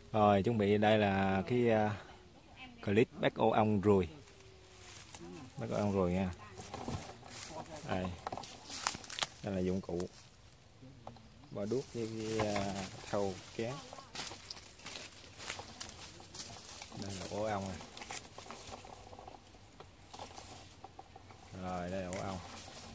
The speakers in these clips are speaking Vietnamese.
Rồi chuẩn bị đây là cái clip bắt ô ong ruồi. Bắt ô ong ruồi nha. Đây. Đây là dụng cụ. Bỏ đuốc với thau kéo. Đây là ổ ong này. Rồi đây là ổ ong.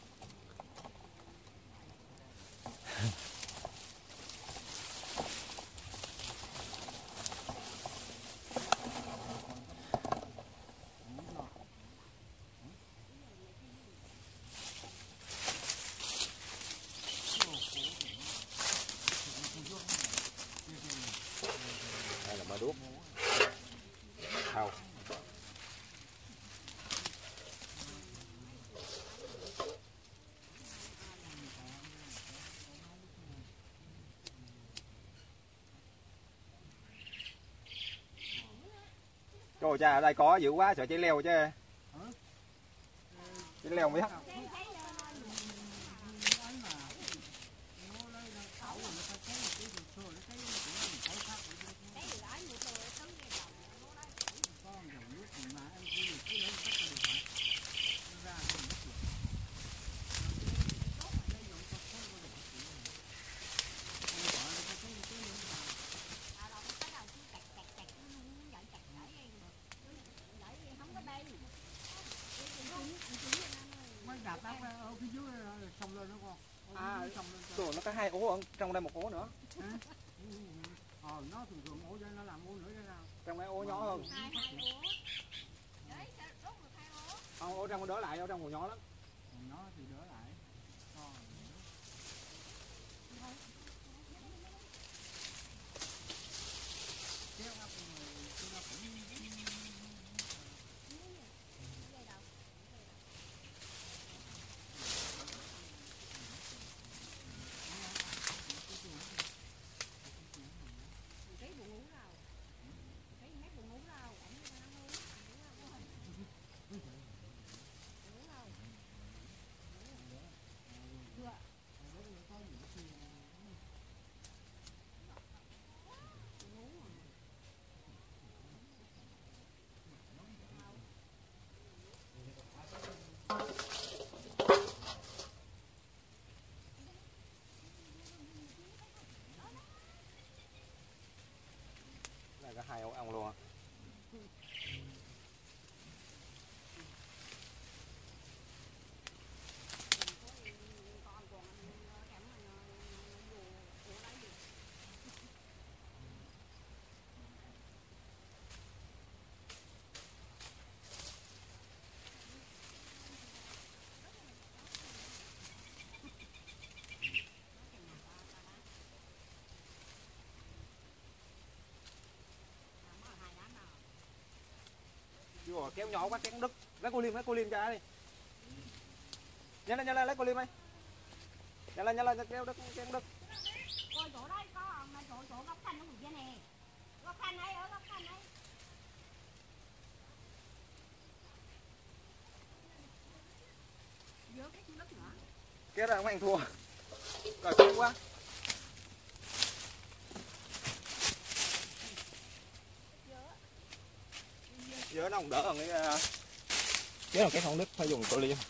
Đây là bỏ đuốc. Thau. Trời cha, ở đây có dữ quá, sợ cháy leo chứ. Cháy leo không biết. Rồi nó có hai ổ ở trong đây, một ổ nữa. Nó thường thường ổ cho nó làm ổ nữa thế nào? Trong đây ổ nhỏ hơn. Không, ổ trong đỡ lại, ổ trong ổ nhỏ lắm. Nó thì đỡ lại. Này có hai ổ ong luôn. Rồi, kéo nhỏ quá kéo đứt. Lấy cô liêm cho ai đi. Nhanh lên lấy cô liêm đi. Nhanh lên kéo đứt. Coi chỗ đấy có chỗ góc xanh nó kia nè. Góc xanh ấy, ở góc xanh ấy. Giữa cái đất nữa. Kéo ra không ăn thua. Rồi kéo quá. Giờ nó không đỡ hơn cái nếu là cái không đứt phải dùng cô liêm.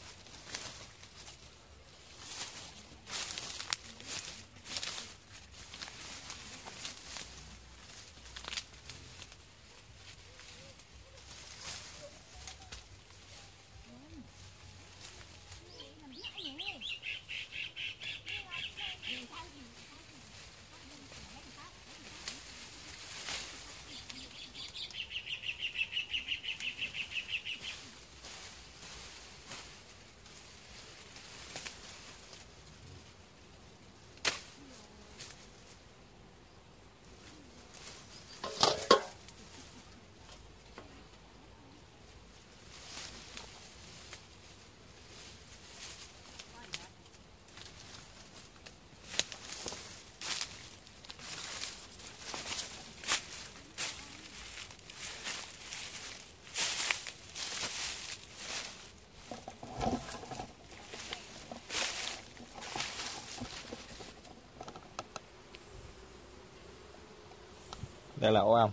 Đây là ổ ong.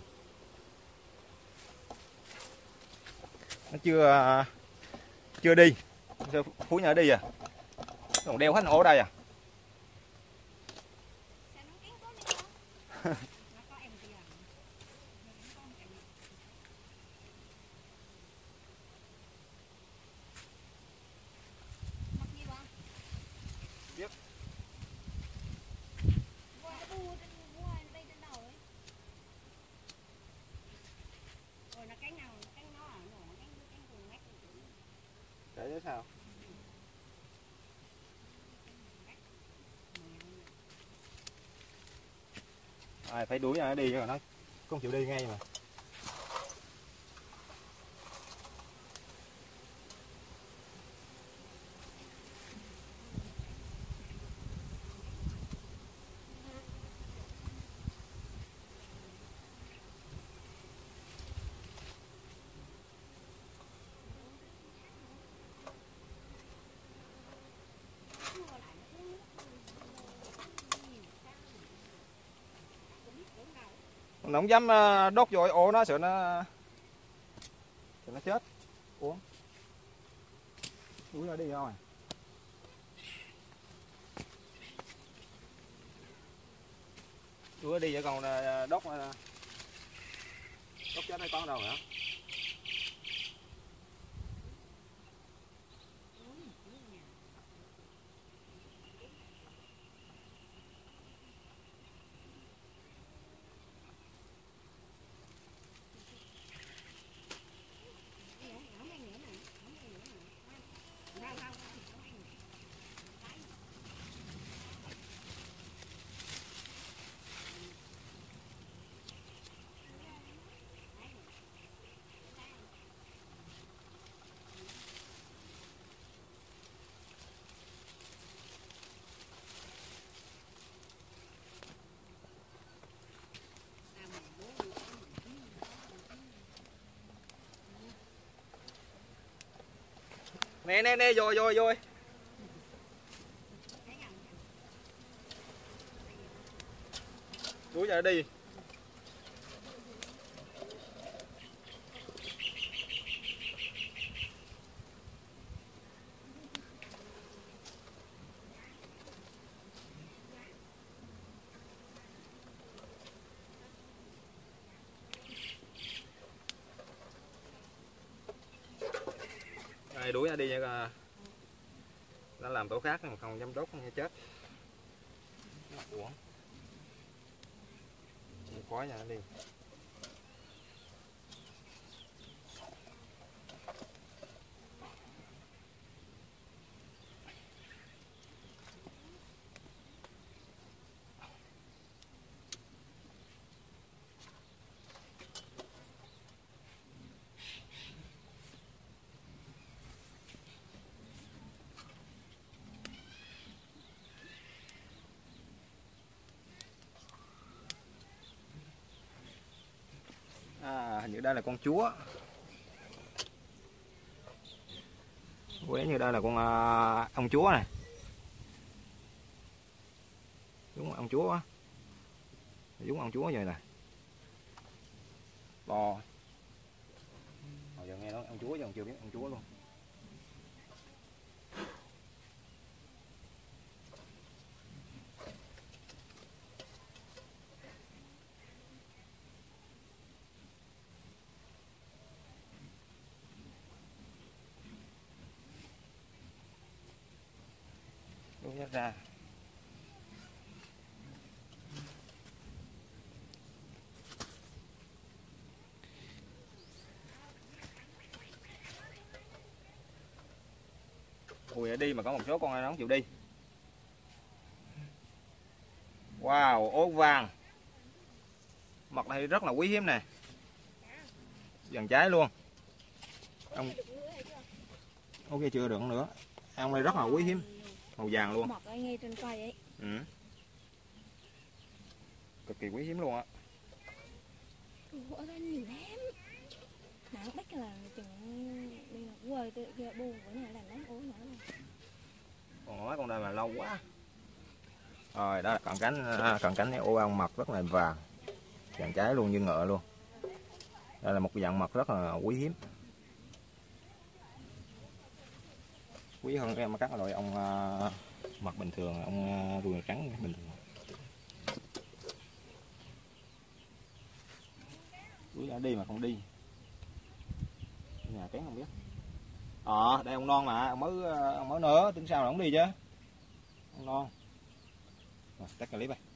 Nó chưa đi. Phú nhỏ đi à. Còn đeo hết ổ đây à. Để chứ sao? Phải đuổi nó đi, rồi nó không chịu đi ngay mà. Nó không dám đốt vô ổ nó, sợ nó chết. Ủa, đuổi nó đi rồi. Đuổi nó đi vậy còn đốt chết hay con đâu nữa. Nè rồi. Đuổi giờ đi. Đuổi ra đi nha, nó làm tổ khác mà không dám đốt nghe chết. Ủa, khói nha nó đi. Hình như đây là con chúa. Quế như đây là con ông chúa này. Đúng ông chúa á. Đúng ông chúa vậy nè. To. Hồi giờ nghe nói ông chúa chứ còn chưa biết ông chúa luôn. Ra ui đi mà có một số con này nó không chịu đi. Wow, ốt vàng mật này rất là quý hiếm nè, dàn trái luôn. Ông ok chưa được nữa, ông này rất là quý hiếm, màu vàng luôn. Mật ở ngay trên cây ấy. Ừ. Cực kỳ quý hiếm luôn á. Ở đây nhiều lắm. Nãy bắt là chừng đi là quê kia buồn của nhà làm lắm ối nữa. Còn nói con đây mà lâu quá. Rồi đó là cận cánh này ô ong mật rất là vàng. Vàng trái luôn, như ngựa luôn. Đây là một cái dạng mật rất là quý hiếm. Quý hơn cái các loại ong mật bình thường, ong ruồi trắng bình thường. Quý đã đi mà không đi. Nhà kén không biết. Đây ông non mà, ông mới nữa, tính sao là ông đi chứ. Ông non. Rồi, tắt clip này.